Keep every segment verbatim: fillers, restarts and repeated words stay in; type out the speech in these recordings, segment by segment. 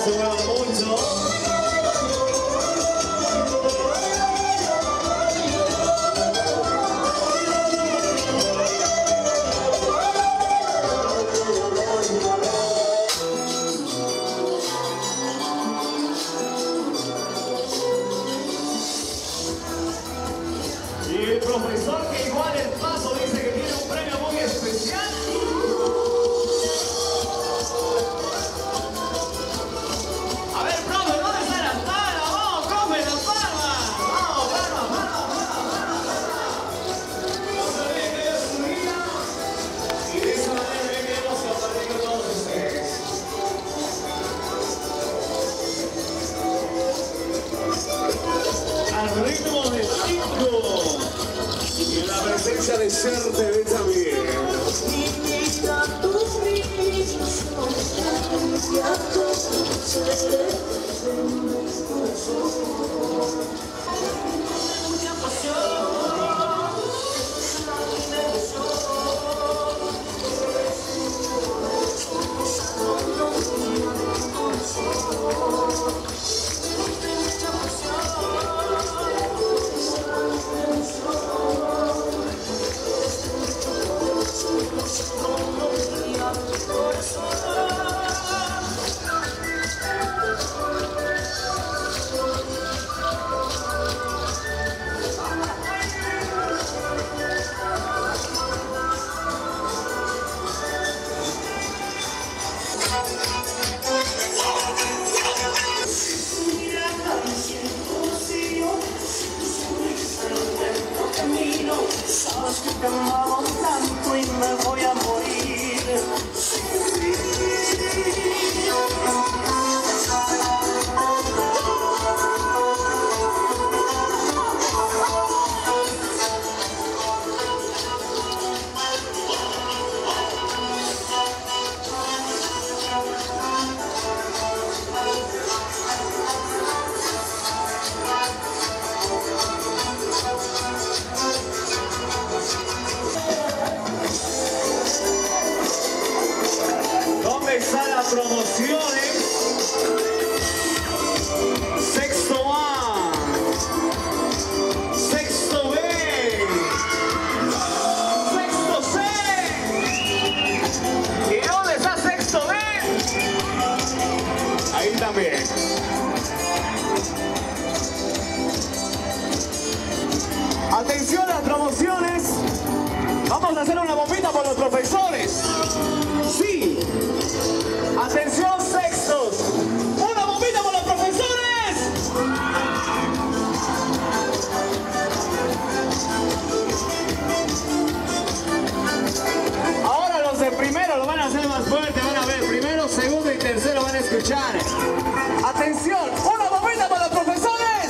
se muevan mucho. Y el profesor que igual el paso dice que tiene un premio muy especial. A ver, profe, ¿dónde están las palmas? ¡Vamos, profe, las palmas! ¡Vamos, palmas, palmas, palmas, palmas! No se olviden que es su día. Y de esa manera queremos compartir con todos ustedes. Al ritmo del cinco. Y en la presencia de Ser T V también. Sabes que te amaba tanto y me voy a morir sin ti. ¿Dónde están las promociones? Sexto A, sexto B, sexto C. ¿Y dónde está sexto B? Ahí también. Atención a las promociones. Vamos a hacer una bombita por los profesores. Sí. Atención, sextos. Una bombita por los profesores. Ahora los de primero lo van a hacer más fuerte. Van a ver. Primero, segundo y tercero van a escuchar. Atención. Una bombita por los profesores.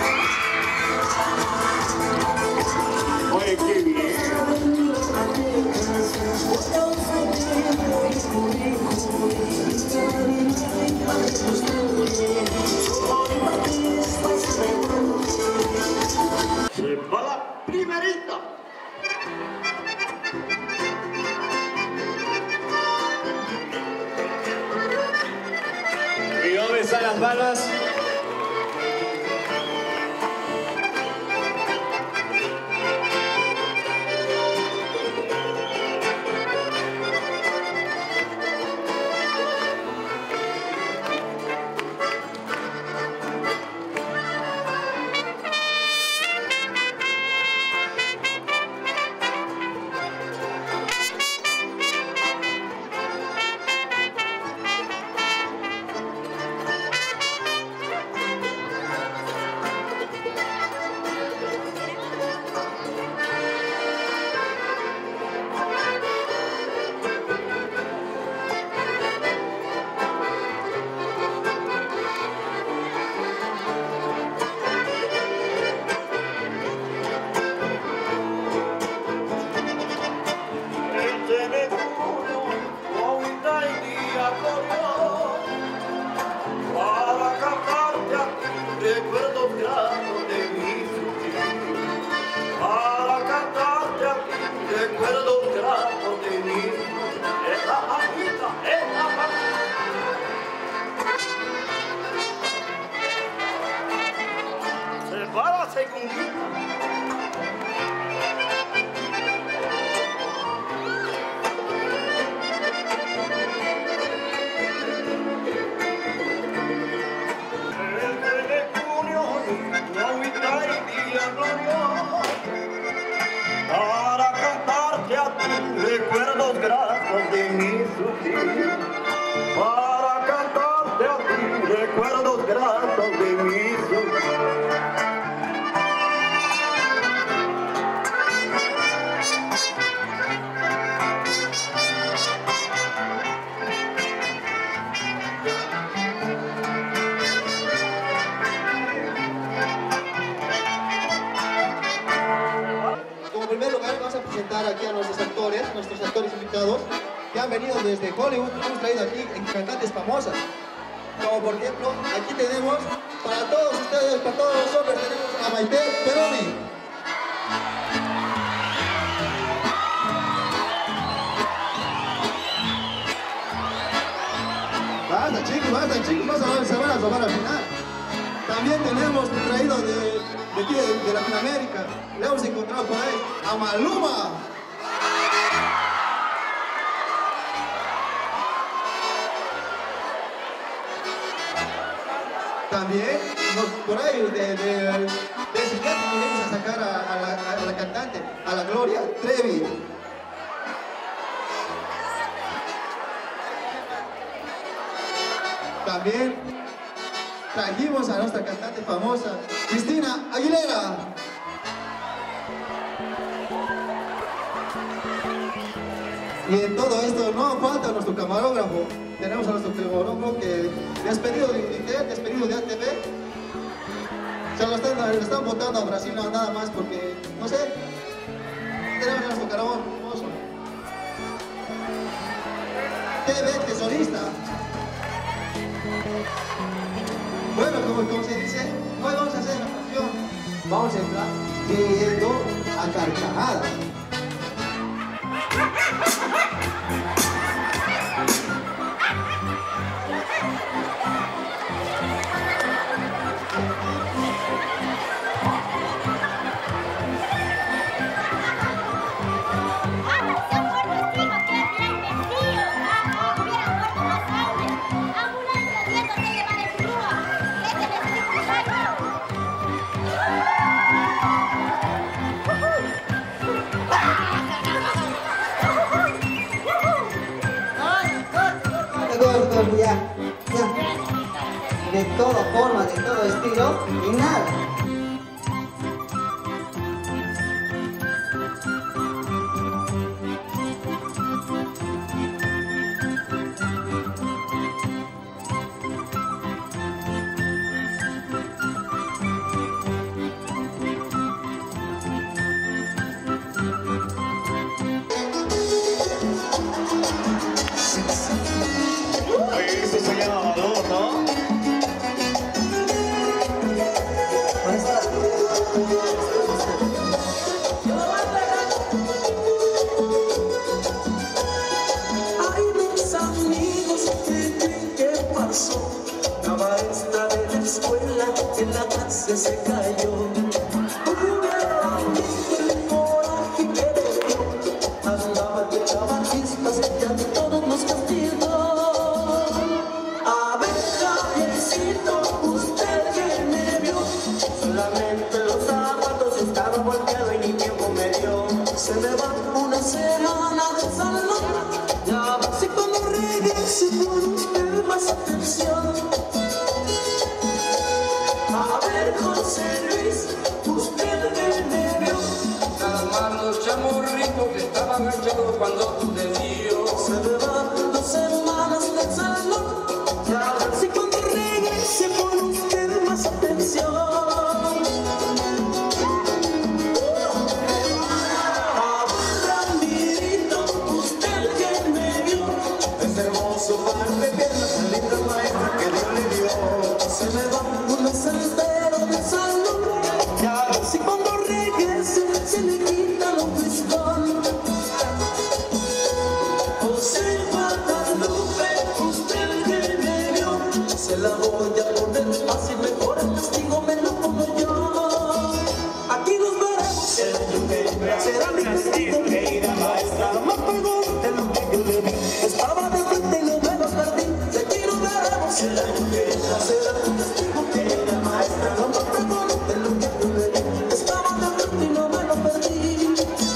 Oye, qué bien. Se va la primerita. ¿Y dónde están las balas? casa y conquista. Para cantarte a ti recuerdos gratos de mi sufrir. Para cantarte a ti recuerdos gratos de mi sufrir. En primer lugar vamos a presentar aquí a nuestros actores, nuestros actores invitados que han venido desde Hollywood, hemos traído aquí en cantantes famosas, como por ejemplo, aquí tenemos para todos ustedes, para todos los hombres, tenemos a Maite Peroni. Basta chicos, basta chicos, no se van, se van a robar al final. También tenemos traído de, de aquí, de, de Latinoamérica, le hemos encontrado por ahí a Maluma. También, nos, por ahí, de, de, de psiquiatra nos vamos a sacar a, a, la, a la cantante, a la Gloria Trevi. También trajimos a nuestra cantante famosa, Cristina Aguilera. Y en todo esto no falta nuestro camarógrafo. Tenemos a nuestro camarógrafo que despedido de Intel, despedido de A T V. Se lo están, lo están votando a Brasil no, nada más porque, no sé, tenemos a nuestro camarógrafo famoso. T V tesorista. Bueno, como, como se dice, hoy vamos a hacer la canción. Vamos a entrar riendo a carcajadas. Ya, ya, de toda forma, de todo estilo y nada. En la clase se cayó. Hubiera visto el coraje que le dio. Andaba de caballistas y a todos nos castigó. A ver, Javiercito, usted que me vio. Solamente los zapatos estaban volteados y ni tiempo me dio. Se me va una semana de salón. Ya va si cuando regrese con usted más atención. A ver, José Luis, usted que me vio. Nada más los chamorritos que estaban agachados cuando tú te dio. Se me van dos semanas de salón. Ya ver si cuando regrese con usted más atención. A ver, Ramirito, usted que me vio. Es hermoso par de piernas, tan linda maestra que Dios le dio. Se me van unos enteros de salón. Ya ver si cuando regrese se le quita lo pistón. José Guadalupe, usted que me vio. Se la voy a poner fácil, mejor el testigo me lo pongo yo. será mujer, será tu testigo que la maestra no me pregunte lo que tuve. Estaba de frente y no me lo perdí.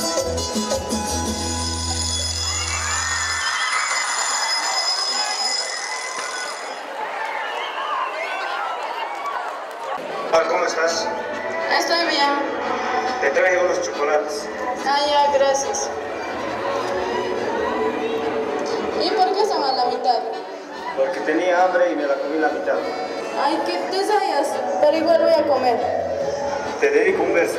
Hola, ¿cómo estás? Estoy bien. Te traje unos chocolates. Ah, ya, gracias. ¿Y por qué son a la mitad? Porque tenía hambre y me la comí la mitad. Ay, qué desayas, pero igual voy a comer. Te dedico un verso.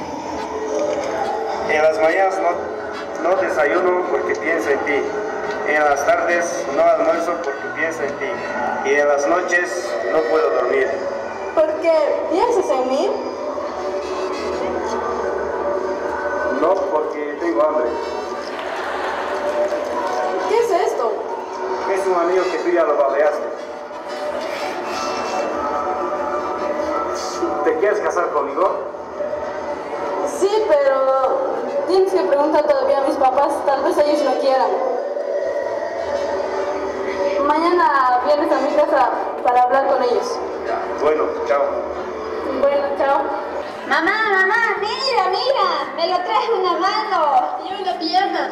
En las mañanas no, no desayuno porque pienso en ti. En las tardes no almuerzo porque pienso en ti. Y en las noches no puedo dormir. ¿Por qué piensas en mí? No, porque tengo hambre. ¿Qué es esto? Es un amigo que tú ya lo babeaste. ¿Te quieres casar conmigo? Sí, pero tienes que preguntar todavía a mis papás, tal vez ellos no quieran. Mañana vienes a mi casa para hablar con ellos. Bueno, chao. Bueno, chao. Mamá, mamá, mira, mira, me lo traje una mano Y una pierna.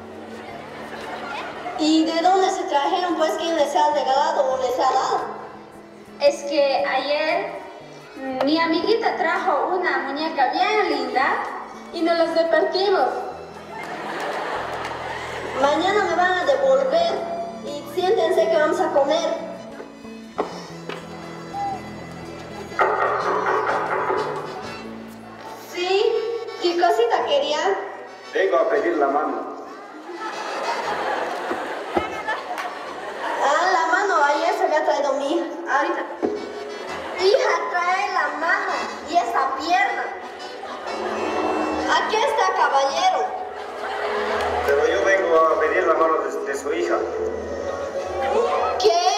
¿Y de dónde se trajeron? Pues, ¿quién les ha regalado o les ha dado? Es que ayer mi amiguita trajo una muñeca bien linda Y nos las repartimos. Mañana me van a devolver y siéntense que vamos a comer. ¿Sí? ¿Qué cosita querían? Vengo a pedir la mano. Ah, la mano, ayer se había traído mi hija. Ahorita. Hija, trae la mano y esa pierna. Aquí está, caballero. Pero yo vengo a pedir la mano de, de su hija. ¿Qué?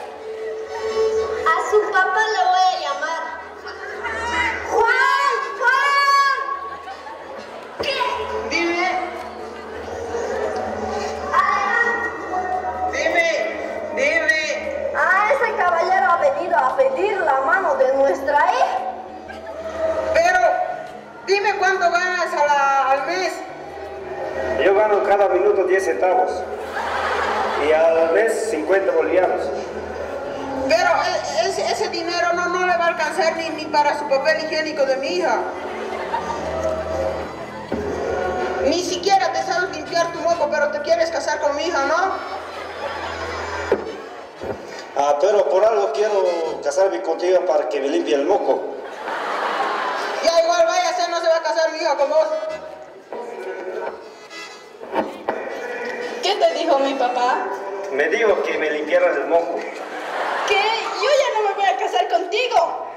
A su papá le voy a llamar. ¡Juan! ¡Juan! ¿Qué? Dime, Ah, dime, dime. ah, ese caballero ha venido a pedir la mano de nuestra hija. Pero, dime cuánto ganas a la- al mes. Yo gano cada minuto diez centavos. Y al mes cincuenta bolivianos. Pero e- ese, ese dinero no, no le va a alcanzar ni, ni para su papel higiénico de mi hija. Ni siquiera te sabes limpiar tu moco, pero te quieres casar con mi hija, ¿no? Ah, pero por algo quiero casarme contigo para que me limpie el moco. Ya igual vaya a ser, no se va a casar mi hija con vos. ¿Qué te dijo mi papá? Me dijo que me limpiaras el moco. ¿Qué? Yo ya no me voy a casar contigo.